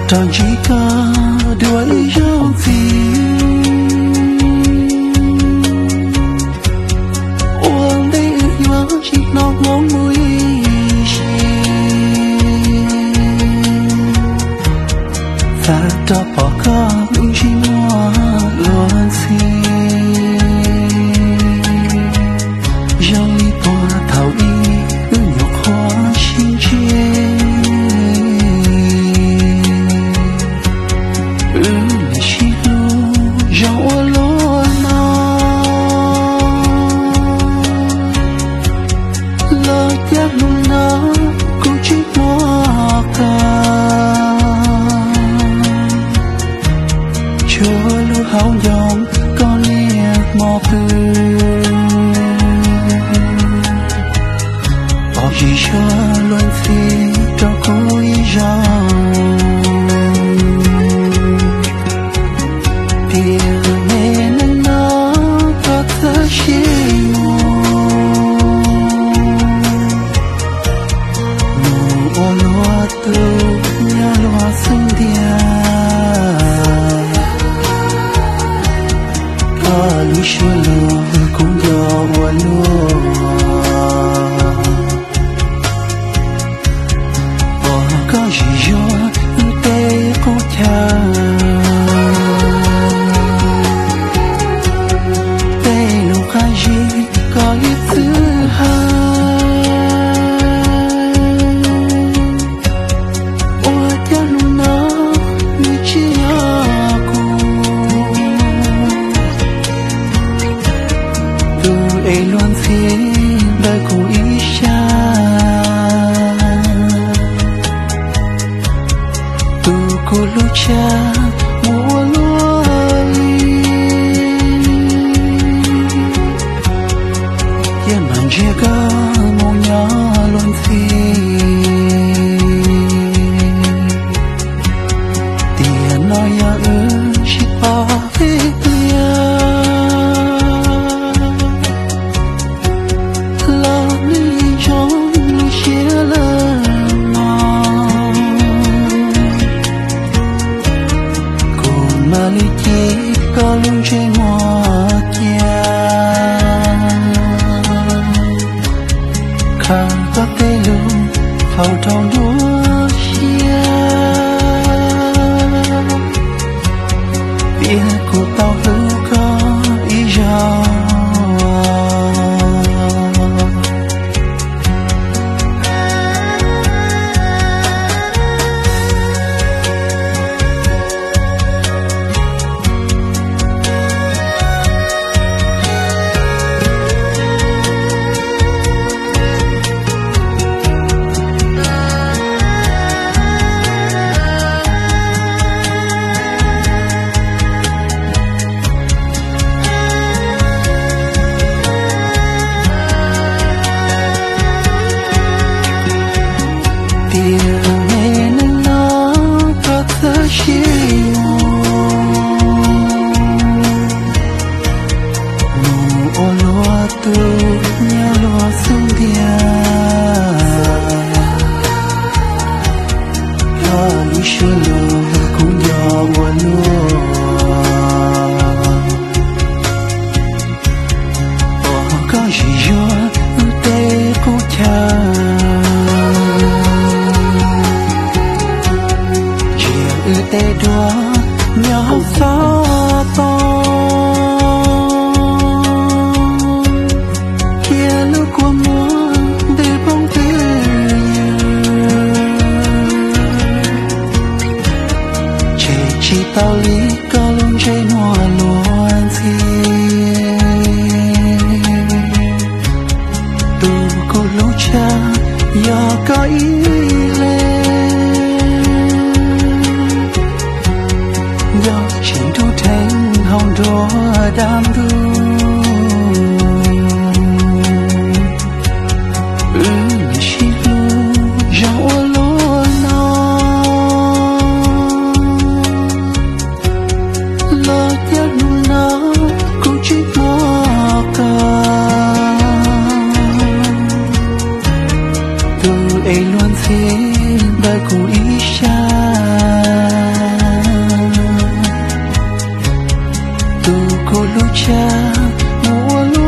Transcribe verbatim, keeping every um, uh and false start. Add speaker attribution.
Speaker 1: tròn chỉ có đuổi dấu gì uống đây nhớ chỉ nó mong mùi ta đã bỏ con chỉ mua luôn gì dòng đi qua thảo đi ư nhọc hoa xin chia hao dòng con liệt mò tư bỏ gì cho luôn phi cho cô ý dòng điều nên nó có thể chỉ mù mù ô lúa tư nhà lúa xinh đẹp lu shulu cũng do wa lu bỏ có gì yo te ko cha te lu kha ji có ít thứ hai ôi cha lu nó như chia ai luôn phía đời của ý cha tu cô lu cha mua lúa yên mang chia cả một nhỏ luôn phía tiền nói ya ư chỉ bỏ hết maliki có luôn trên mùa kia khăn có tê luôn phao trong đua chia bia của tao hữu có ý gió điều nên nó có thể chỉ mù ô lúa tư nhà lúa xinh đẹp có lu shulu cũng do wa lúa bỏ có gì yo te cô cha tê đua nhau gió to kia lúc của mùa để bóng tư chỉ chỉ tao lý có luôn chơi mùa luôn gì tu cô lúc cha giờ có ý đam du ừ chỉ lu gió lúa nó lo tiếc nó cũng chỉ mua cả từ ấy luôn phía đời của ý cha tu cô lu cha mua lu